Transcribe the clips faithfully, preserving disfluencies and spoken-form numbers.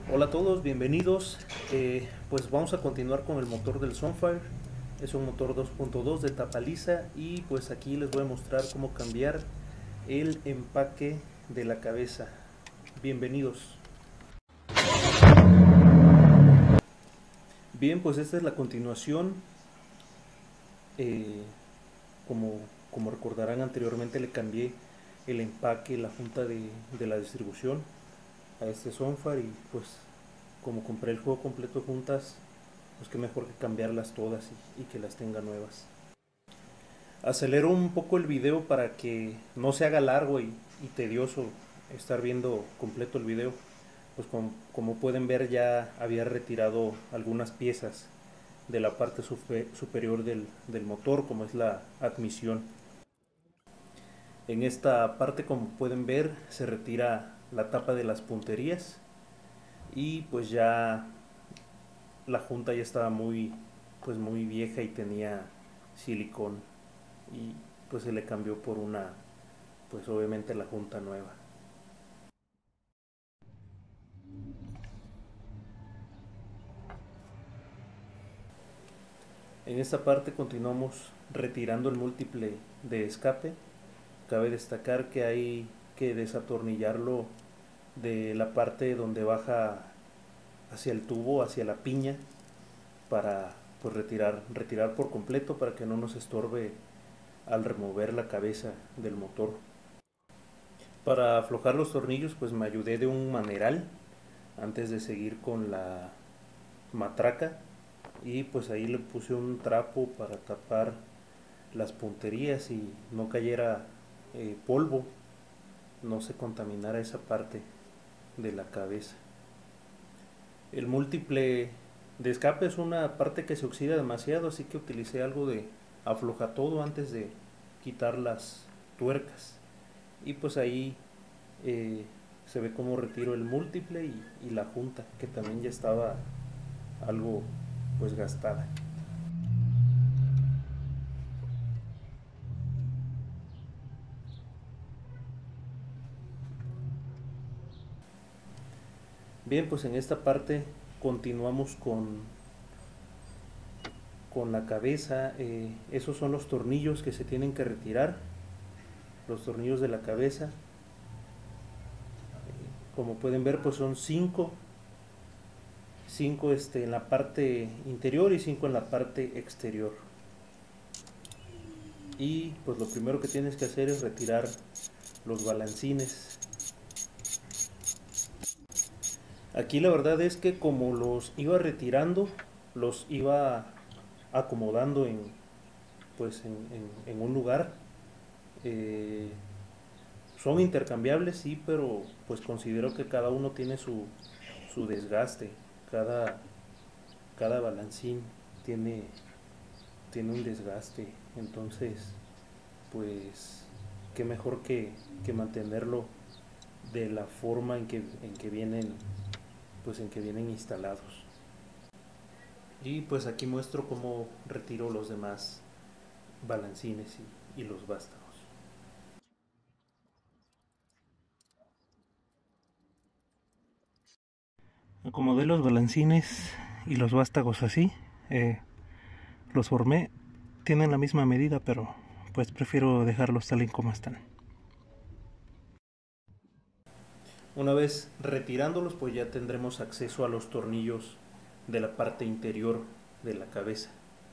Hola a todos, bienvenidos. Eh, pues vamos a continuar con el motor del Sunfire. Es un motor dos punto dos de tapa lisa y pues aquí les voy a mostrar cómo cambiar el empaque de la cabeza. Bienvenidos. Bien, pues esta es la continuación. Eh, como, como recordarán anteriormente, le cambié el empaque, la junta de, de la distribución a este Sunfire y pues como compré el juego completo juntas, pues que mejor que cambiarlas todas y, y que las tenga nuevas. Acelero un poco el video para que no se haga largo y, y tedioso estar viendo completo el video. Pues como, como pueden ver, ya había retirado algunas piezas de la parte super, superior del, del motor, como es la admisión. En esta parte, como pueden ver, se retira la tapa de las punterías y pues ya la junta ya estaba muy pues muy vieja y tenía silicón, y pues se le cambió por una, pues obviamente la junta nueva. En esta parte continuamos retirando el múltiple de escape. Cabe destacar que hay que desatornillarlo de la parte donde baja hacia el tubo, hacia la piña, para pues retirar, retirar por completo para que no nos estorbe al remover la cabeza del motor. Para aflojar los tornillos pues me ayudé de un maneral antes de seguir con la matraca, y pues ahí le puse un trapo para tapar las punterías y no cayera eh, polvo, no se contaminara esa parte de la cabeza. El múltiple de escape es una parte que se oxida demasiado, así que utilicé algo de afloja todo antes de quitar las tuercas. Y pues ahí eh, se ve cómo retiro el múltiple y, y la junta, que también ya estaba algo pues gastada. Bien, pues en esta parte continuamos con, con la cabeza. Eh, esos son los tornillos que se tienen que retirar, los tornillos de la cabeza. Como pueden ver, pues son cinco, cinco este, en la parte interior y cinco en la parte exterior. Y pues lo primero que tienes que hacer es retirar los balancines. Aquí la verdad es que como los iba retirando, los iba acomodando en, pues en, en, en un lugar. Eh, son intercambiables, sí, pero pues considero que cada uno tiene su, su desgaste. Cada, cada balancín tiene, tiene un desgaste. Entonces, pues, qué mejor que, que mantenerlo de la forma en que, en que vienen, pues en que vienen instalados. Y pues aquí muestro cómo retiro los demás balancines y, y los vástagos. Acomodé los balancines y los vástagos así. Eh, los formé. Tienen la misma medida, pero pues prefiero dejarlos tal y como están. Una vez retirándolos, pues ya tendremos acceso a los tornillos de la parte interior de la cabeza.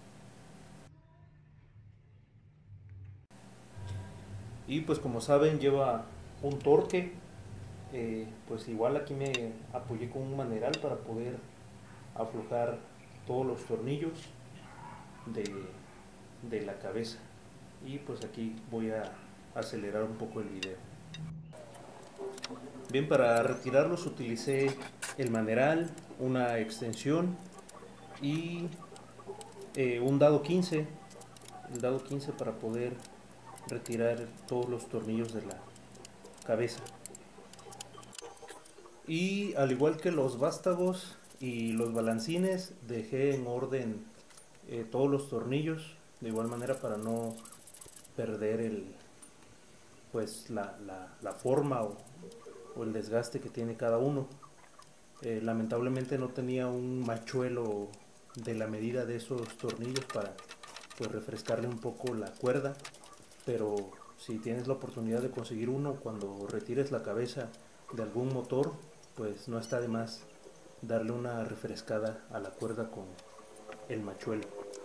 Y pues como saben, lleva un torque. Eh, pues igual aquí me apoyé con un maneral para poder aflojar todos los tornillos de, de la cabeza. Y pues aquí voy a acelerar un poco el video. Bien, para retirarlos utilicé el maneral, una extensión y eh, un dado quince, el dado quince para poder retirar todos los tornillos de la cabeza. Y al igual que los vástagos y los balancines, dejé en orden eh, todos los tornillos de igual manera para no perder el, pues la, la, la forma o, o el desgaste que tiene cada uno. Eh, lamentablemente no tenía un machuelo de la medida de esos tornillos para pues refrescarle un poco la cuerda, pero si tienes la oportunidad de conseguir uno cuando retires la cabeza de algún motor, pues no está de más darle una refrescada a la cuerda con el machuelo.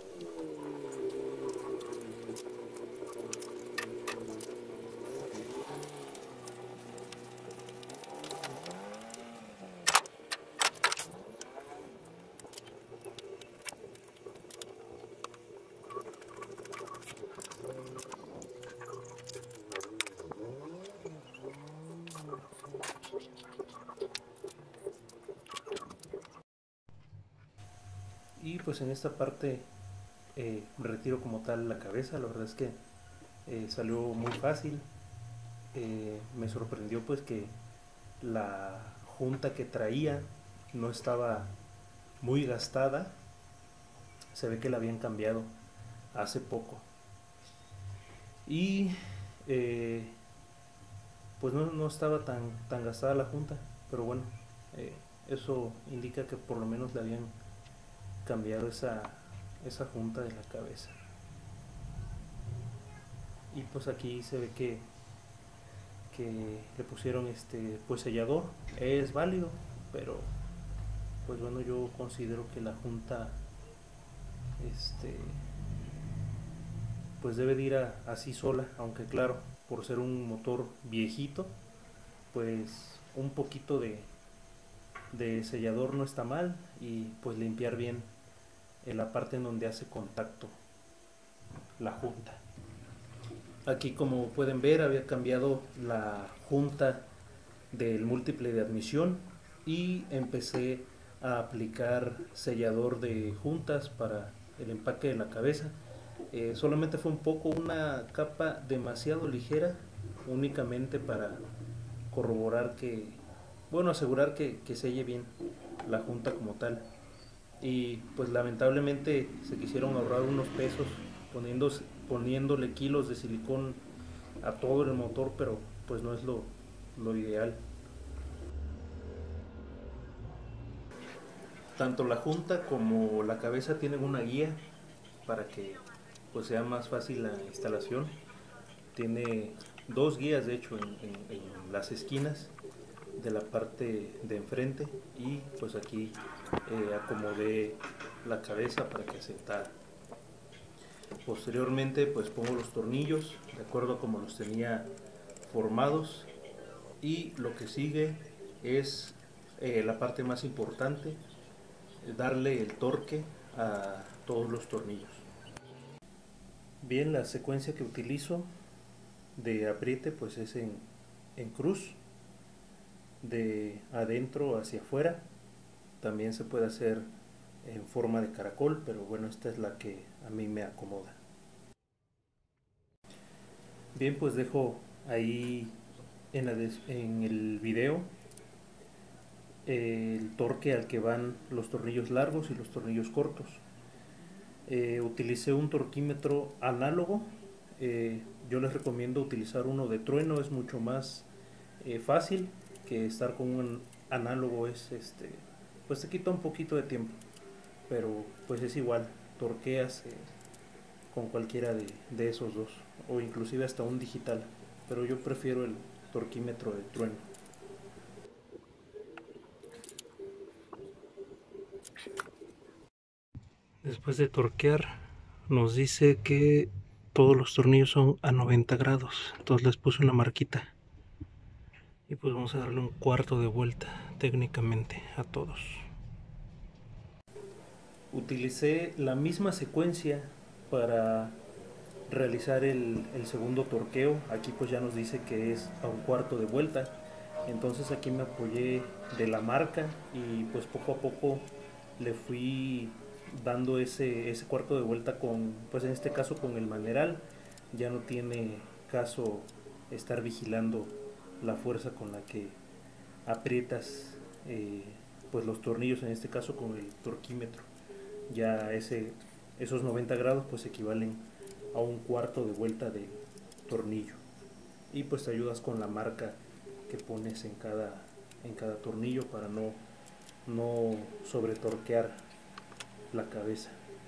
Y pues en esta parte eh, retiro como tal la cabeza. La verdad es que eh, salió muy fácil. Eh, me sorprendió pues que la junta que traía no estaba muy gastada. Se ve que la habían cambiado hace poco. Y eh, pues no, no estaba tan, tan gastada la junta. Pero bueno, eh, eso indica que por lo menos le habían cambiado esa, esa junta de la cabeza. Y pues aquí se ve que, que le pusieron este pues sellador. Es válido, pero pues bueno, yo considero que la junta este pues debe de ir a, así sola, aunque claro, por ser un motor viejito, pues un poquito de, de sellador no está mal, y pues limpiar bien en la parte en donde hace contacto la junta. Aquí, como pueden ver, había cambiado la junta del múltiple de admisión y empecé a aplicar sellador de juntas para el empaque de la cabeza. Eh, solamente fue un poco, una capa demasiado ligera, únicamente para corroborar que, bueno, asegurar que, que selle bien la junta como tal. Y pues lamentablemente se quisieron ahorrar unos pesos poniendo, poniéndole kilos de silicón a todo el motor, pero pues no es lo, lo ideal. Tanto la junta como la cabeza tienen una guía para que pues sea más fácil la instalación. Tiene dos guías de hecho en, en, en las esquinas de la parte de enfrente, y pues aquí eh, acomodé la cabeza para que asentara. Posteriormente pues pongo los tornillos de acuerdo a como los tenía formados, y lo que sigue es eh, la parte más importante, darle el torque a todos los tornillos. Bien, la secuencia que utilizo de apriete pues es en, en cruz, de adentro hacia afuera. También se puede hacer en forma de caracol, pero bueno, esta es la que a mí me acomoda. Bien, pues dejo ahí en, la en el video eh, el torque al que van los tornillos largos y los tornillos cortos. Eh, utilicé un torquímetro análogo. Eh, yo les recomiendo utilizar uno de trueno, es mucho más eh, fácil que estar con un análogo. Es este, pues te quita un poquito de tiempo, pero pues es igual, torqueas eh, con cualquiera de, de esos dos, o inclusive hasta un digital, pero yo prefiero el torquímetro de trueno. Después de torquear nos dice que todos los tornillos son a noventa grados, entonces les puse una marquita y pues vamos a darle un cuarto de vuelta técnicamente a todos. Utilicé la misma secuencia para realizar el, el segundo torqueo. Aquí pues ya nos dice que es a un cuarto de vuelta, entonces aquí me apoyé de la marca y pues poco a poco le fui dando ese, ese cuarto de vuelta con, pues en este caso con el maneral. Ya no tiene caso estar vigilando la fuerza con la que aprietas eh, pues los tornillos, en este caso con el torquímetro. Ya ese, esos noventa grados pues equivalen a un cuarto de vuelta de tornillo, y pues te ayudas con la marca que pones en cada, en cada tornillo para no no sobretorquear la cabeza.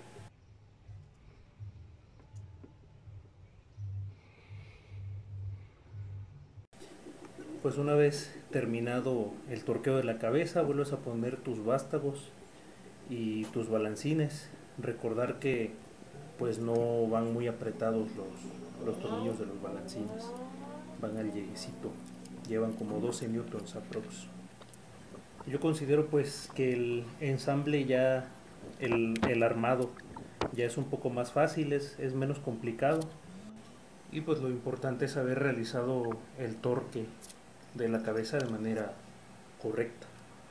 Pues una vez terminado el torqueo de la cabeza, vuelves a poner tus vástagos y tus balancines. Recordar que pues no van muy apretados los, los tornillos de los balancines, van al lleguecito, llevan como doce newtons aprox. Yo considero pues que el ensamble ya, el, el armado ya es un poco más fácil, es, es menos complicado, y pues lo importante es haber realizado el torque de la cabeza de manera correcta.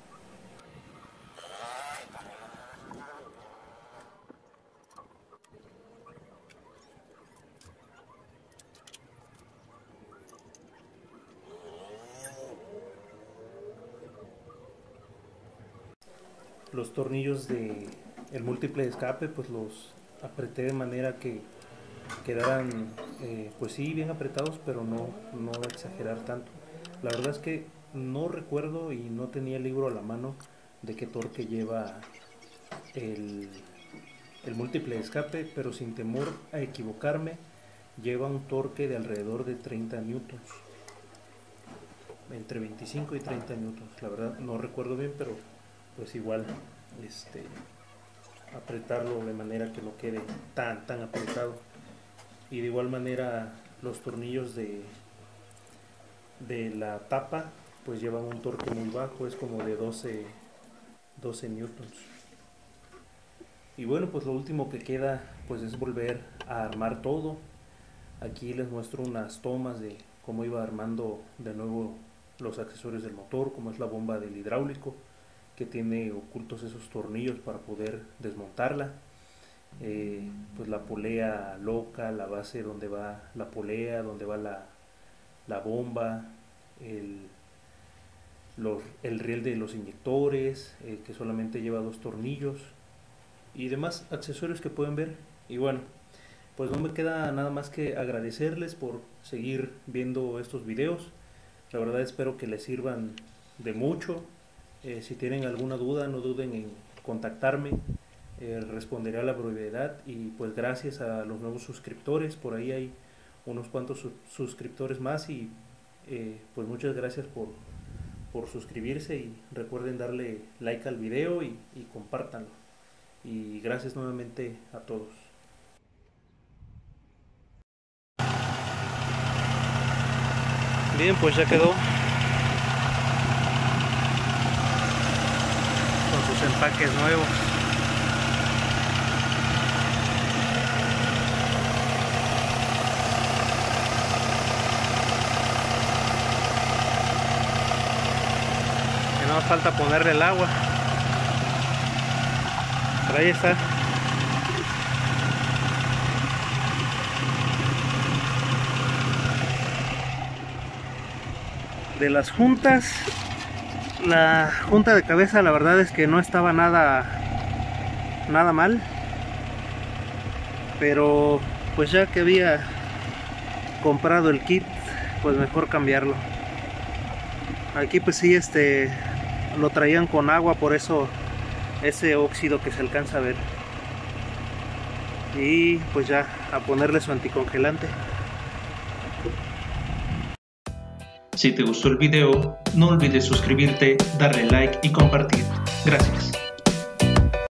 Los tornillos de el múltiple de escape pues los apreté de manera que quedaran eh, pues sí bien apretados, pero no, no exagerar tanto. La verdad es que no recuerdo y no tenía el libro a la mano de qué torque lleva el, el múltiple de escape, pero sin temor a equivocarme lleva un torque de alrededor de treinta newtons, entre veinticinco y treinta newtons. La verdad no recuerdo bien, pero pues igual este apretarlo de manera que no quede tan tan apretado. Y de igual manera los tornillos de de la tapa pues llevan un torque muy bajo, es como de doce newtons. Y bueno, pues lo último que queda pues es volver a armar todo. Aquí les muestro unas tomas de cómo iba armando de nuevo los accesorios del motor, como es la bomba del hidráulico, que tiene ocultos esos tornillos para poder desmontarla, eh, pues la polea loca, la base donde va la polea, donde va la, la bomba, el, los, el riel de los inyectores, eh, que solamente lleva dos tornillos, y demás accesorios que pueden ver. Y bueno, pues no me queda nada más que agradecerles por seguir viendo estos videos. La verdad espero que les sirvan de mucho. Eh, si tienen alguna duda, no duden en contactarme, eh, responderé a la brevedad. Y pues gracias a los nuevos suscriptores, por ahí hay unos cuantos su suscriptores más, y eh, pues muchas gracias por, por suscribirse, y recuerden darle like al video y, y compártanlo. Y gracias nuevamente a todos. Bien, pues ya quedó con sus empaques nuevos. Que no nos falta ponerle el agua, pero ahí está. De las juntas, la junta de cabeza la verdad es que no estaba nada nada mal, pero pues ya que había comprado el kit, pues mejor cambiarlo. Aquí pues sí, este lo traían con agua, por eso ese óxido que se alcanza a ver. Y pues ya a ponerle su anticongelante. Si te gustó el video, no olvides suscribirte, darle like y compartir. Gracias.